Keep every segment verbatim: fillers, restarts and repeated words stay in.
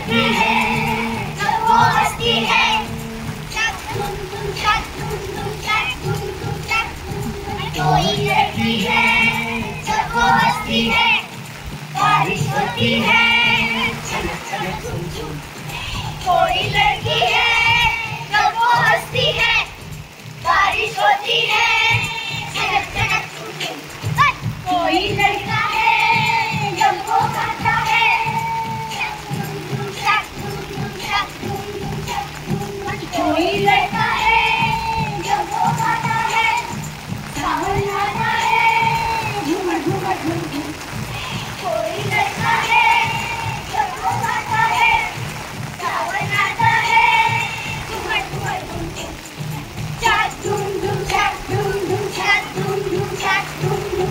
लड़की है जब वो हंसती है, चक धुम धुम चक धुम धुम चक धुम धुम चक धुम धुम। कोई लड़की है जब वो हंसती है, बारिश होती है छलक छलक झुम झुम। कोई लड़की है जब वो हंसती है, बारिश होती है छलक छलक झुम झुम। कोई लड़का है जब वो गाता है, कोई लड़का है जब वो गाता है, सावन आता है झूमर झूमर झूम झूम। कोई लड़का है जब वो गाता है, सावन आता है झूमर झूमर झूम झूम। चाक धूम धूम चाक धूम धूम चाक धूम धूम चाक धूम धूम।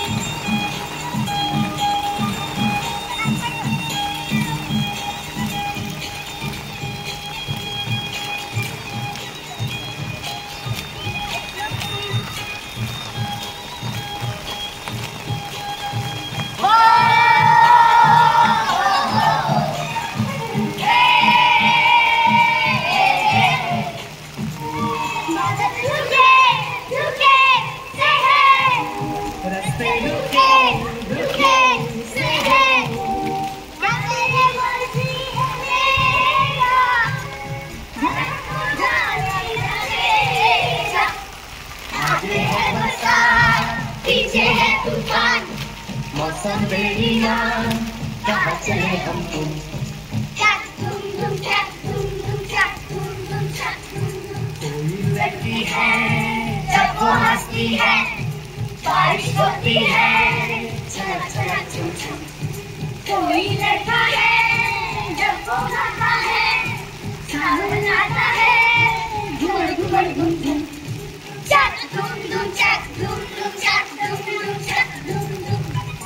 पीछे है तूफान, मौसम बेरिया, कहाँ चले हम तुम। चक धुम धुम चक धुम धुम चक धुम धुम चक धुम धुम। कोई लड़की है जब वो हंसती है, बारिश होती है छलक छलक झुम झुम। कोई लड़का है जब वो गाता है, सावन आता है झूमर झूमर झुम झुम। चक धुम धुम चक धुम धुम चक धुम धुम चक धुम धुम।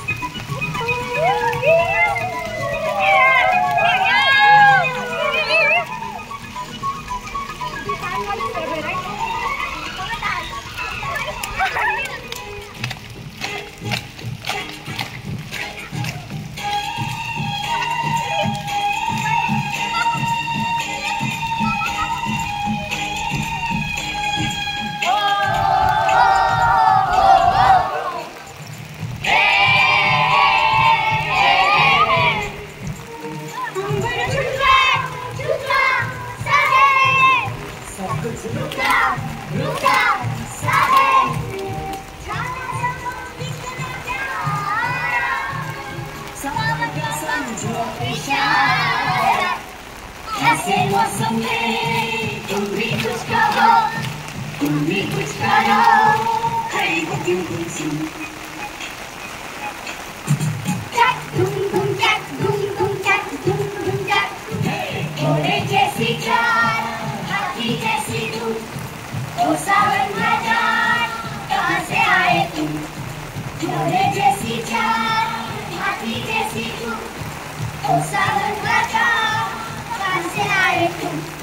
रुका रुका सा है, समझो इशारा। ऐसे मौसम में तुम भी कुछ कहो, तुम भी कुछ करो, खरीद क्यों तुम। चक धुम धुम चक धुम धुम चक धुम धुम चक। घोड़े जैसी चाल, हाथी जैसी धूप, ओ सावन बाजार कहाँ से आए तुम। घोड़े जैसी चाल, हाथी जैसी धूप, ओ सावन बाजार कहाँ से आए तुम।